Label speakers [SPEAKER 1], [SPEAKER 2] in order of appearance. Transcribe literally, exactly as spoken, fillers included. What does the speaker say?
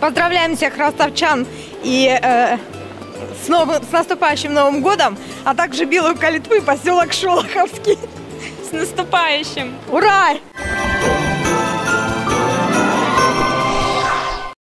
[SPEAKER 1] Поздравляем всех ростовчан и э, с, новым, с наступающим Новым годом, а также Белую Калитву и поселок Шолоховский.
[SPEAKER 2] С наступающим!
[SPEAKER 1] Ура!